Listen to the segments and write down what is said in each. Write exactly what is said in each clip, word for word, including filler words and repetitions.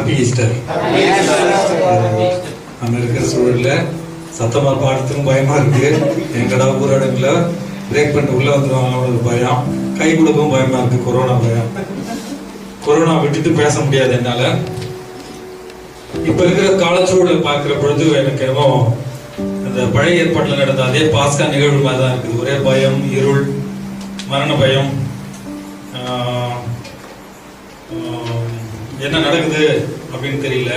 Happy Easter. அங்க இருக்கிற சூழல்ல சத்தமா பாடுறதுக்கும் பயமா இருக்கு. எங்கடா ஊரடங்குல பிரேக் பண்ணிட்டு உள்ள வந்துருவாங்க ஒரு பயம், கை கொடுக்கவும் பயமா இருக்கு. கொரோனா பயம், கொரோனா விட்டுட்டு பேச முடியாது என்னால. இப்ப இருக்கிற காலச்சூழலை பார்க்கிற பொழுது எனக்கு ஏதோ அந்த பழைய ஏற்பாட்டுல நடந்த அதே பாஸ்கா நிகழ்வு மாதிரி தான் இருக்குது. ஒரே பயம், இருள், மரண பயம். என்ன நடக்குது அப்படின்னு தெரியல.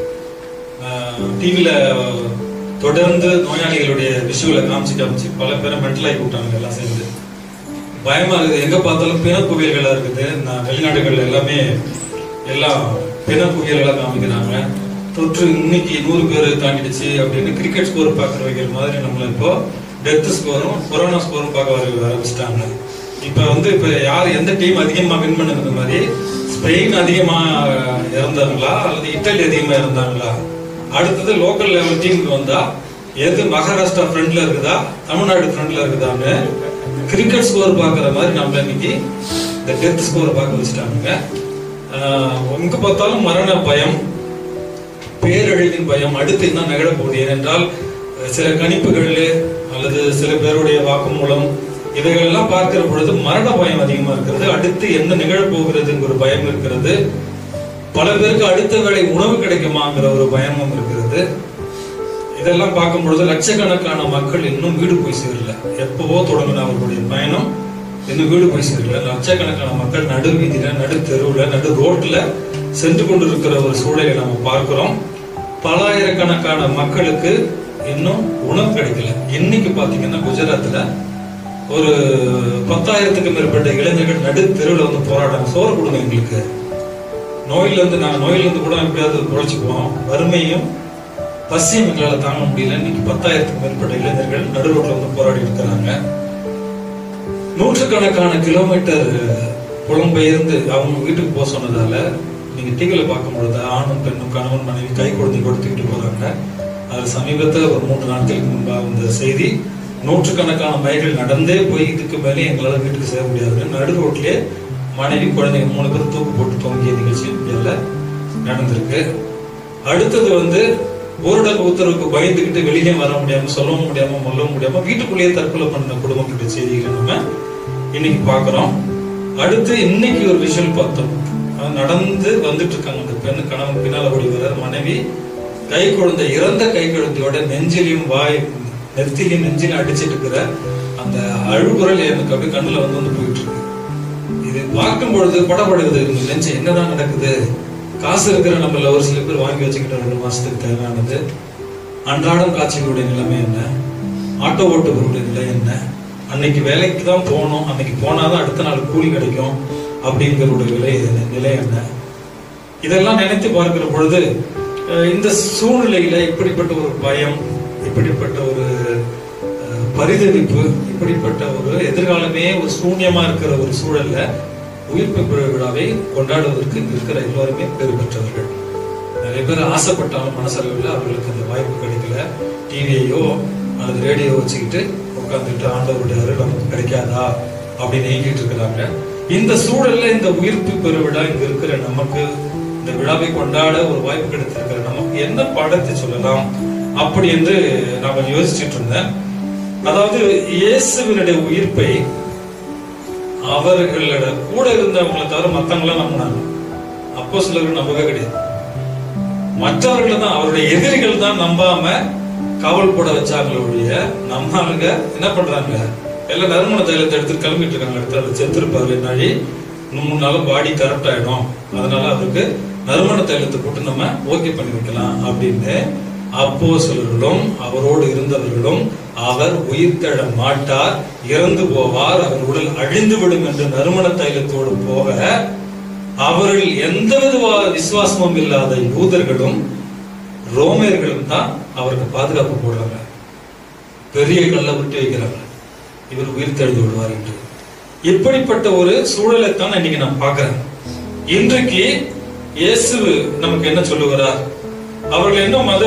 டிவியில தொடர்ந்து நோயாளிகளுடைய விஷுவலை காமிச்சு காமிச்சு பல பேரை மென்டல் ஆகி விட்டாங்க எல்லாம் சேர்ந்து. பயமா இருக்குது. எங்க பார்த்தாலும் பிண குவியல்களா இருக்குது. நான் வெளிநாடுகள்ல எல்லாமே எல்லாம் பிண குவியல்களா காமிக்கிறாங்க. தொற்று இன்னைக்கு நூறு பேர் தாண்டிடுச்சு அப்படின்னு கிரிக்கெட் ஸ்கோர் பார்க்குற வைக்கிற மாதிரி நம்மள இப்போ டெத் ஸ்கோரும் கொரோனா ஸ்கோரும் பார்க்க வர ஆரம்பிச்சிட்டாங்க. இப்ப வந்து இப்ப யார் எந்த டீம் அதிகமா வின் பண்ணுறது மாதிரி ஸ்பெயின் அதிகமா இறந்தாங்களா அல்லது இத்தாலி அதிகமா இறந்தாங்களா, அடுத்தது லோக்கல் லெவல் டீமுக்கு வந்தா எது மகாராஷ்டிரா ஃப்ரண்ட்ல இருக்குதா தமிழ்நாடு ஃப்ரண்ட்ல இருக்குதான்னு கிரிக்கெட் ஸ்கோர் பாக்குற மாதிரி நம்ம இன்னைக்கு இந்த டெத் ஸ்கோர் பார்க்க வச்சுட்டாங்க. எங்க பார்த்தாலும் மரண பயம், பேரழிவின் பயம். அடுத்து என்ன நிகழ போகுது? ஏனென்றால் சில கணிப்புகள் அல்லது சில பேருடைய வாக்குமூலம் இவைகள் எல்லாம் பார்க்கிற பொழுது மரண பயம் அதிகமா இருக்கிறது. அடுத்து என்ன நிகழப்போகிறதுங்கிற ஒரு பயம் இருக்கிறது. பல பேருக்கு அடுத்த வேளை உணவு கிடைக்குமாங்கிற ஒரு பயமும் இருக்கிறது. இதெல்லாம் பார்க்கும் பொழுது லட்சக்கணக்கான மக்கள் இன்னும் வீடு போய் சேரல. எப்பவோ தொடங்கின அவர்களுடைய பயணம் இன்னும் வீடு போய் சேரல. லட்சக்கணக்கான மக்கள் நடு வீதியில, நடு தெருவுல, நடு ரோட்ல சென்று கொண்டிருக்கிற ஒரு சூழலை நம்ம பார்க்கிறோம். பலாயிரக்கணக்கான மக்களுக்கு இன்னும் உணவு கிடைக்கல. இன்னைக்கு பாத்தீங்கன்னா குஜராத்ல ஒரு பத்தாயிரத்துக்கு மேற்பட்ட இளைஞர்கள் நடு தெருவில் வந்து போராடுறாங்க. சோறு கொடுங்க எங்களுக்கு, நோயில இருந்து நாங்க நோயில இருந்து கூட எப்படியாவது குறைச்சிக்குவோம், வறுமையும் பசியும் எங்களால தாங்க முடியல. இன்னைக்கு பத்தாயிரத்துக்கு மேற்பட்ட இளைஞர்கள் நடு ரோட்ல வந்து போராடி இருக்கிறாங்க. நூற்றுக்கணக்கான கிலோமீட்டர் புலம்பெயர்ந்து அவங்க வீட்டுக்கு போக சொன்னதால நீங்க டிவியில பார்க்கும் பொழுது ஆணும் பெண்ணும் கணவன் மனைவி கை குழந்தை கொடுத்துக்கிட்டு போறாங்க. அது சமீபத்தில் ஒரு மூன்று நாட்களுக்கு முன்பாக வந்த செய்தி. நூற்றுக்கணக்கான மைல்கள் நடந்தே போய் இதுக்கு மேலே எங்களால் வீட்டுக்கு சேர முடியாது. நடு ரோட்லயே மனைவி குழந்தைங்க மூணு பேர் தூக்கு போட்டு தொங்கிய நிகழ்ச்சி இந்தியாவில் நடந்திருக்கு. அடுத்தது வந்து ஊரடங்கு உத்தரவுக்கு பயந்துக்கிட்டு வெளியே வர முடியாம, சொல்லவும் முடியாம, சொல்லவும் முடியாம வீட்டுக்குள்ளேயே தற்கொலை பண்ண குடும்பம் கிட்ட செய்திகளை நம்ம இன்னைக்கு பாக்குறோம். அடுத்து இன்னைக்கு ஒரு விஷயம் பார்த்தோம். நடந்து வந்துட்டு இருக்காங்க. அந்த பெண்ணு கணவன் பின்னால ஓடி வர, மனைவி கை குழந்தை, இறந்த கை குழந்தையோட நெஞ்சிலையும் வாய் நெத்திலையும் நெஞ்சிலும் அடிச்சிட்டு இருக்கிற அந்த அழுகுரல் எனக்கு அப்படியே கண்ணுல வந்து வந்து போயிட்டு இருக்கு. இது பார்க்கும் பொழுது படப்படுகிறது. நெஞ்சு என்னதான் நடக்குது? காசு இருக்கிற நம்மள ஒரு சில பேர் வாங்கி வச்சுக்கிட்ட ரெண்டு மாசத்துக்கு தேவையானது, அன்றாடம் காட்சிகளுடைய நிலைமை என்ன, ஆட்டோ ஓட்டுகளுடைய நிலை என்ன, அன்னைக்கு வேலைக்கு தான் போகணும், அன்னைக்கு போனாதான் அடுத்த நாள் கூலி கிடைக்கும் அப்படிங்கிறோட விலை நிலை என்ன, இதெல்லாம் நினைத்து பார்க்கிற பொழுது இந்த சூழ்நிலையில இப்படிப்பட்ட ஒரு பயம், இப்படிப்பட்ட ஒரு பரிதவிப்பு, இப்படிப்பட்ட ஒரு எதிர்காலமே ஒரு சூன்யமா இருக்கிற ஒரு சூழல்ல உயிர்ப்பு விழாவை கொண்டாடுவதற்கு இருக்கிற எல்லோருமே பெரு பெற்றவர்கள். நிறைய பேர் ஆசைப்பட்டாலும் மனசளவில் அவர்களுக்கு அந்த வாய்ப்பு கிடைக்கல. டிவியையோ அல்லது ரேடியோ வச்சுக்கிட்டு உட்காந்துட்டு ஆண்டவருடைய அருள் நமக்கு கிடைக்காதா அப்படின்னு ஏங்கிட்டு இருக்கிறாங்க. இந்த சூழல்ல இந்த உயிர்ப்பு பெருவிழா இங்க இருக்கிற நமக்கு, இந்த விழாவை கொண்டாட ஒரு வாய்ப்பு கிடைத்திருக்கிற நமக்கு என்ன பாடத்தை சொல்லலாம் அப்படி என்று நாம யோசிச்சுட்டு இருந்தேன். அதாவது இயேசுவினுடைய உயிர்ப்பை அவர்களோட கூட இருந்தவங்களை தவிர மத்தவங்களாம் நம்பினாங்க. அப்போ சிலர்கள் நம்பவே கிடையாது. மற்றவர்கள் தான், அவருடைய எதிரிகள் தான் நம்பாம காவல் போட வச்சாங்களுடைய நம்மளுங்க என்ன பண்றாங்க, எல்லாம் நறுமண தைலத்தை எடுத்து கிளம்பிட்டு இருக்காங்க. எடுத்து அதை செத்துருப்பாரு நாளி மூணு நாளும் பாடி கரெக்ட் ஆயிடும், அதனால அவருக்கு நறுமண தைலத்தை போட்டு நம்ம ஓகே பண்ணி வைக்கலாம் அப்படின்னு அப்போஸ்தலர்களும் அவரோடு இருந்தவர்களும் அவர் உயிர் தழ மாட்டார், இறந்து போவார், அவர் உடல் அழிந்து விடும் என்று நறுமண தைலத்தோடு போக அவர்கள் எந்தவித விசுவாசமும் இல்லாத யூதர்களும் ரோமியர்களும் தான் அவருக்கு பாதுகாப்பு போடுறாங்க. பெரிய கல்லை விட்டு வைக்கிறாங்க, இவர் உயிர் தெழுந்து விடுவார் என்று. இப்படிப்பட்ட ஒரு சூழலை தான் இன்னைக்கு நான் பார்க்கிறேன். இன்றைக்கு இயேசு நமக்கு என்ன சொல்லுகிறார்? அவர்கள் என்ன மத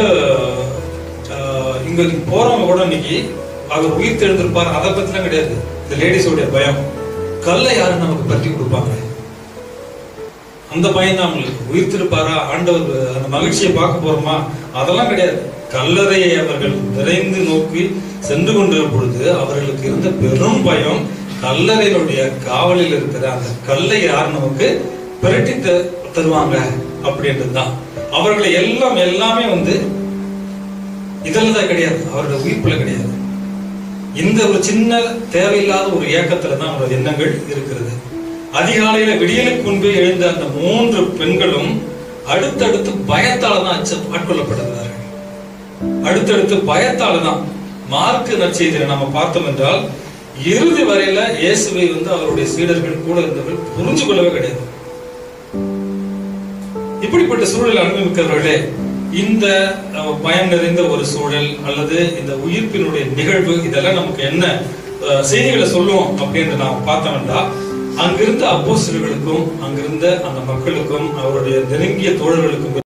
இங்க போறவங்க கூட இன்னைக்கு அவர் உயிர் தெழுந்திருப்பார் அதை பத்திலாம் கிடையாது. இந்த லேடிஸோடைய பயம், கல்லை யாரும் நமக்கு பற்றி கொடுப்பாங்க, அந்த பயம் தான் அவங்களுக்கு. உயிர் திருப்பாரா, ஆண்டவர் அந்த மகிழ்ச்சியை பார்க்க போறோமா, அதெல்லாம் கிடையாது. கல்லறையை அவர்கள் விரைந்து நோக்கி சென்று கொண்டிருக்கும் பொழுது அவர்களுக்கு இருந்த பெரும் பயம், கல்லறையினுடைய காவலில் இருக்கிற அந்த கல்லை யார் நமக்கு பிரட்டி தருவாங்க அப்படின்றதுதான். அவர்களை எல்லாம் எல்லாமே வந்து இதெல்லாம் தான் கிடையாது, அவருடைய உயிர்ப்புல கிடையாது. இந்த ஒரு சின்ன தேவையில்லாத ஒரு ஏக்கத்துல தான் அவருடைய எண்ணங்கள் இருக்கிறது. அதிகாலையில விடியலுக்கு முன்பே எழுந்த அந்த மூன்று பெண்களும் அடுத்தடுத்து பயத்தால தான் அச்ச ஆட்கொள்ளப்படுகிறார்கள். அடுத்தடுத்து பயத்தால தான். மார்க்கு நற்செய்தியில நம்ம பார்த்தோம் என்றால் இறுதி வரையில இயேசுவை வந்து அவருடைய சீடர்கள் கூட இருந்தவர்கள் புரிஞ்சு கொள்ளவே கிடையாது. இப்படிப்பட்ட சூழல் அனுபவிக்கிறவர்களே, இந்த பயம் நிறைந்த ஒரு சூழல் அல்லது இந்த உயிர்ப்பினுடைய நிகழ்வு இதெல்லாம் நமக்கு என்ன செய்திகளை சொல்லும் அப்படின்னு நாம் பார்த்தோம்னா, அங்கிருந்த அப்போஸ்தலர்களுக்கும் அங்கிருந்த அந்த மக்களுக்கும் அவருடைய நெருங்கிய தோழர்களுக்கும்